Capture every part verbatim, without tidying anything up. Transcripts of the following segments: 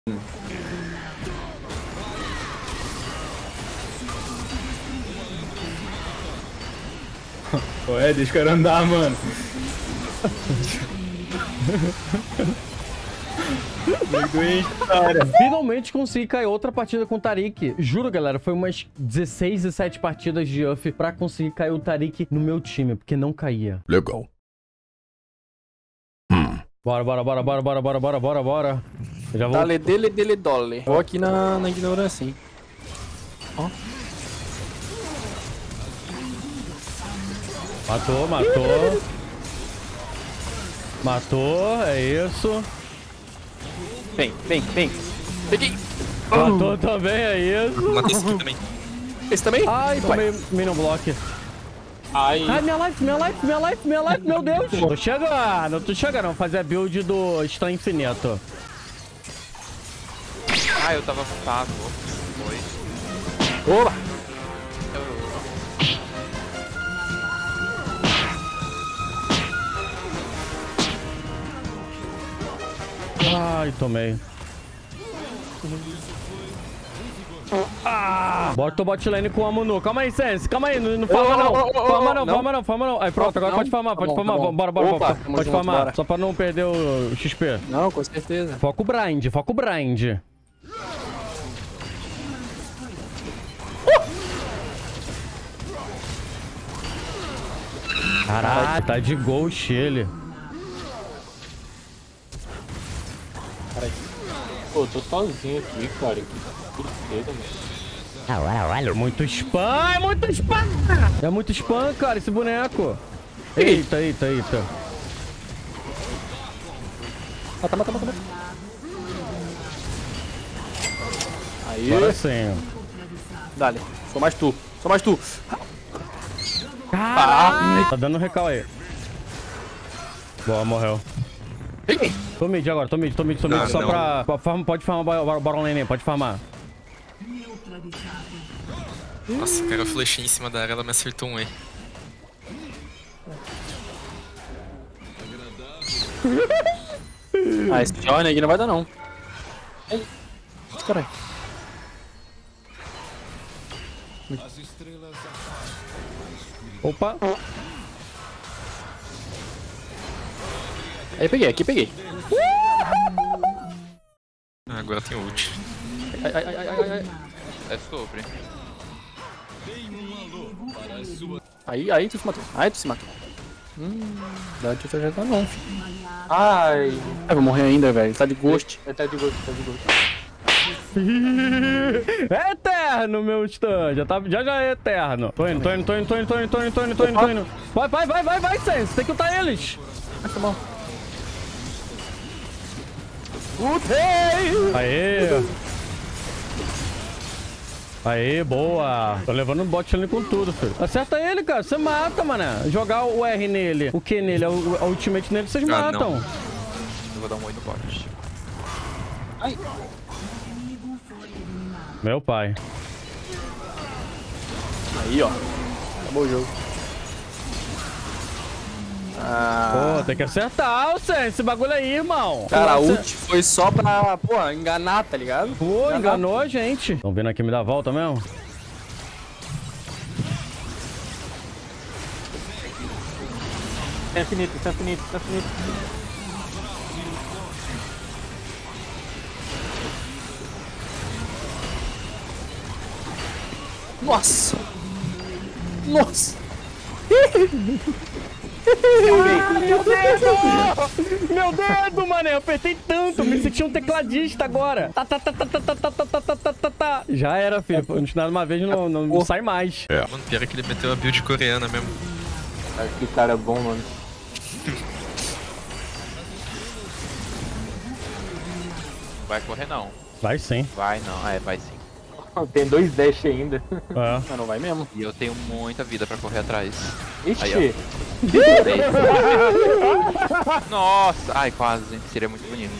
Ué, deixa o cara andar, mano. Finalmente consegui cair outra partida com o Taric. Juro, galera, foi umas dezesseis, dezessete partidas de U F pra conseguir cair o Taric no meu time, porque não caía. Legal. Hum. Bora, bora, bora, bora, bora, bora, bora, bora, bora. Eu já vou... Dale, dele, dele, dole. Vou aqui na, na ignorância, hein. Ó. Matou, matou. Matou, é isso. Vem, vem, vem. Peguei. Matou também, é isso. Matei esse aqui também. Esse também? Ai, tomei Minion Block. Ai. Ai, minha life, minha life, minha life, minha life, meu Deus. Tô chegando, tô chegando. Vou fazer a build do Estranho Infinito. Ah, eu tava pago. Foi. Oba. Ai, tomei. Ah! Bota o bot lane com o Amunu. Calma aí, Sense. Calma aí. Não, não farma não. Farma não, farma não, farma não. Aí pronto, agora pode farmar, pode farmar. Bora, bora, bora. Pode farmar. Só pra não perder o X P. Não, com certeza. Foca o blind, foca o blind. Caralho, tá de ghost ele. Pô, tô sozinho aqui, cara. Que tristeza, mano. Muito spam, é muito spam! É muito spam, cara, esse boneco. Eita, eita, eita. Mata, mata, mata, mata. Aí. Agora sim. Dale. Só mais tu. Só mais tu. Ah, tá dando recal aí. Boa, morreu. Peguei. Tô mid agora, tô mid, tô mid, tô mid. Ah, só não. pra, pra farm, pode farmar o Baron Lane, pode farmar. Nossa, cara, eu flechei em cima da área, ela me acertou um E. Ah, esse Johnny aqui não vai dar não. Ai. Caralho. Opa. Aí peguei, aqui peguei. Ah, agora tem ult. Ai, ai, ai, ai, ai, ai. É sobre. Aí, aí tu se matou. Aí tu se matou. Hum, dá de já tá não, filho. Ai. Ai, vou morrer ainda, velho. Tá de ghost. É, tá de gosto, tá de gosto. É eterno, meu stand. Já, tá, já já é eterno. Tô indo, tô indo, tô indo, tô indo, tô indo, tô indo, tô indo, tô indo, tô indo. Vai, vai, vai, vai, vai, Sense. Tem que ultar eles. Vai, tá bom. Ultei! Aê! Aê, boa! Tô levando o bot ali com tudo, filho. Acerta ele, cara. Você mata, mané. Jogar o R nele, o Q nele, o, a ultimate nele, vocês Ah, matam. não. Eu vou dar um oi no bot. Ai. Meu pai. Aí, ó. Acabou o jogo. Ah. Pô, tem que acertar, Sense, esse bagulho aí, irmão. Cara, a Pô, ult foi só pra, pô, enganar, tá ligado? Pô, Enganar. enganou a gente. Tão vindo aqui me dar a volta mesmo? Tá infinito, tá infinito, tá infinito. Nossa! Nossa! Meu dedo! Meu dedo, mané. Eu apertei tanto. Me senti um tecladista agora. Tá, tá, tá, tá, tá, tá, tá, tá, tá, tá, tá, tá. Já era, filho. Não te uma vez, não, não, não sai mais. É. Mano, pior é que ele meteu a build coreana mesmo. Cara, que cara bom, mano. Vai correr não. Vai sim. Vai não, é, vai sim. Tem dois dash ainda. É. Mas não vai mesmo. E eu tenho muita vida pra correr atrás. Ixi. Aí, Nossa! Ai, quase. Seria muito bonito.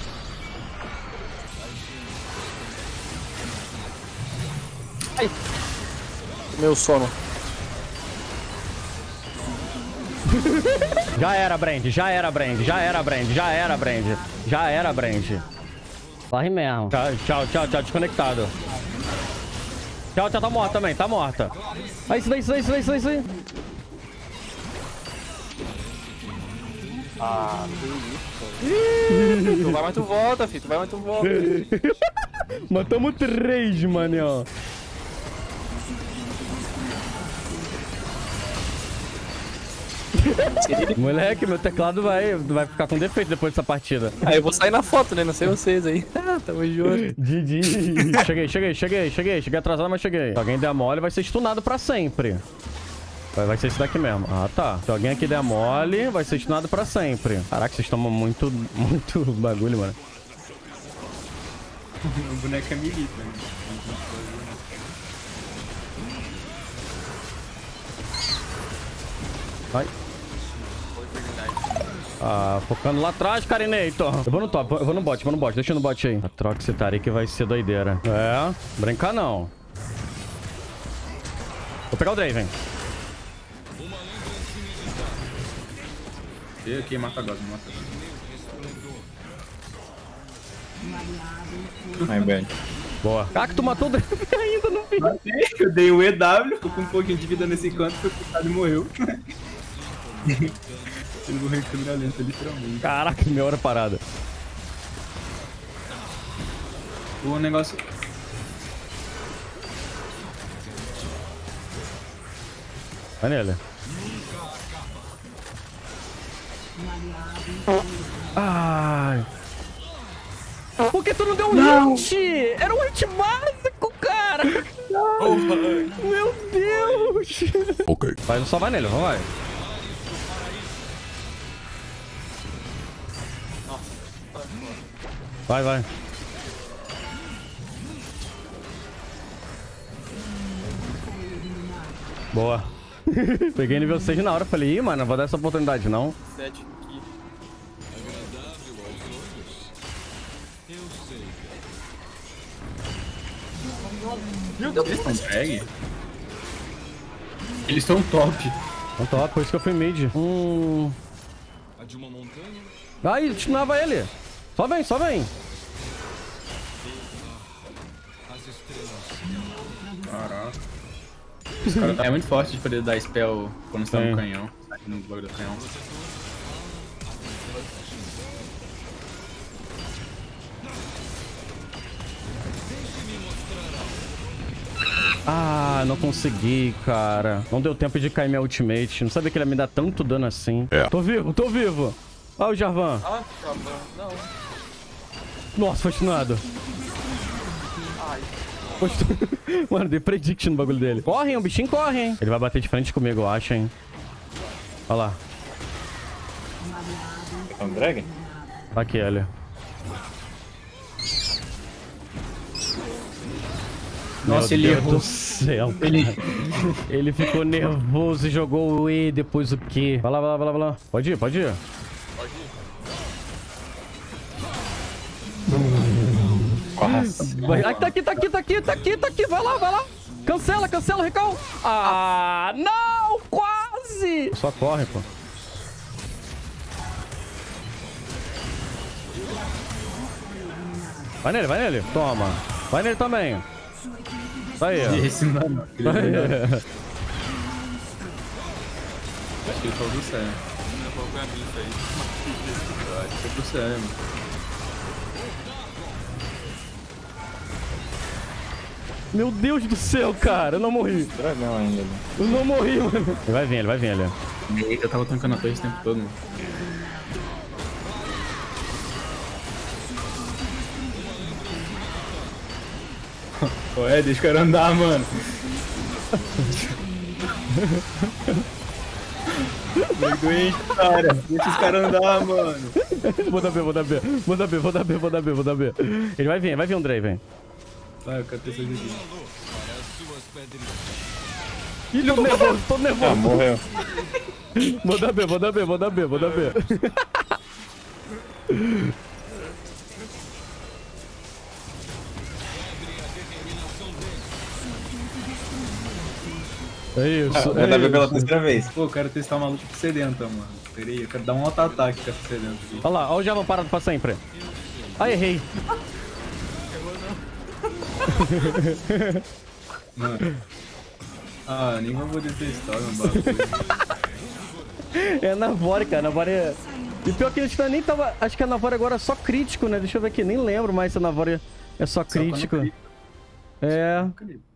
Ai. Meu sono. Já era, Brand. Já era, Brand. Já era, Brand. Já era, Brand. Já era, Brand. Corre mesmo. Tchau, tchau, tchau, tchau. Desconectado. Tchau, tchau. Tá morta também. Tá morta. Aí, isso daí, isso daí, isso daí, isso daí, isso daí. Ah, que isso. Tu vai, mas tu volta, filho. Tu vai, mas tu volta. Matamos três, manel. Moleque, meu teclado vai, vai ficar com defeito depois dessa partida. Aí eu vou sair na foto, né? Não sei vocês aí. Ah, tamo junto. G G. Cheguei, cheguei, cheguei, cheguei. Cheguei atrasado, mas cheguei. Se alguém der mole, vai ser stunado pra sempre. Vai, vai ser esse daqui mesmo. Ah, tá. Se alguém aqui der mole, vai ser stunado pra sempre. Caraca, vocês tomam muito, muito bagulho, mano. O boneco é milita, né? Vai. Ah, focando lá atrás, Carinator. Eu vou no top, eu vou no bot, vou no bot. Deixa no bot aí. A troca esse Taric vai ser doideira. É, brincar não. Vou pegar o Draven. Eu aqui mata agora, mata agora. Ai, bem. Boa. Caraca, tu matou o Draven ainda no fim. Matei, eu dei o E W, tô com um pouquinho de vida nesse canto, foi picado e morreu. Ele morreu em câmera lenta, literalmente. Caraca, minha hora parada. O negócio... Vai nele. Ai. Por que tu não deu um ult? Era um ult básico, cara. Não. Meu Deus. Ok. Vai, só vai nele, vai. Vai, vai. Boa. Peguei nível seis na hora, falei, ih, mano, não vou dar essa oportunidade, não. Sete aqui. Eles estão drag? Eles estão top. Então top, por isso que eu fui mid. Hum... Ai, destinava ele. Só vem, só vem. Caraca. Os caras é muito forte de poder dar spell quando está no canhão. Aqui no bagulho do canhão. Ah, não consegui, cara. Não deu tempo de cair minha ultimate. Não sabia que ele ia me dar tanto dano assim. É. Tô vivo, tô vivo. Olha o Jarvan. Ah, Jarvan. Não. Nossa, foi stunado. Ai. Foi stun... Mano, dei prediction no bagulho dele. Corre, hein? O bichinho corre, hein? Ele vai bater de frente comigo, eu acho, hein? Olha lá. É um drag? Tá aqui, olha. Nossa, Meu ele Deus errou. do céu, cara. Ele... Ele ficou nervoso e jogou o E, depois o Q. Vai lá, vai lá, vai lá, vai lá. Pode ir, pode ir. Pode ir. Vai, ai, tá aqui, tá aqui, tá aqui, tá aqui, tá aqui. Vai lá, vai lá. Cancela, cancela, recal. Ah, não, quase. Só corre, pô. Vai nele, vai nele. Toma. Vai nele também. Tá aí, ó. Esse mano. Tá aí. Acho que ele falou do céu. Acho que foi pro céu, mano. Meu Deus do céu, cara. Eu não morri. Dragão ainda. né? Eu não morri, mano. Ele vai vir, ele vai vir, ele. Eu tava tancando a torre esse tempo todo, mano. Pô, é, deixa o cara andar, mano. Meu doente, cara. Deixa os caras andar, mano. Vou dar B, vou dar B. Vou dar B, vou dar B, vou dar B, vou dar B. Ele vai vir, vai vir um Draven. Vai, eu quero ter certeza aqui. Ih, tô nervoso, tô Ah, nervoso. morreu. Vou dar B, vou dar B, vou dar B, vou dar B. É isso. Já é tá vendo pela isso. terceira vez. Pô, eu quero testar uma luta com sedenta, mano. Peraí, eu quero dar um auto-ataque com essa sedenta aqui. Olha lá, olha o Java parado pra sempre. Ah, errei. Mano. Ah, nem vou poder testar meu bagulho. É Navori, cara. Navori é... E pior que eles nem tava... Acho que a Navori agora é só crítico, né? Deixa eu ver aqui. Nem lembro mais se a Navori é só crítico. Só quando crítico. É... Crítico.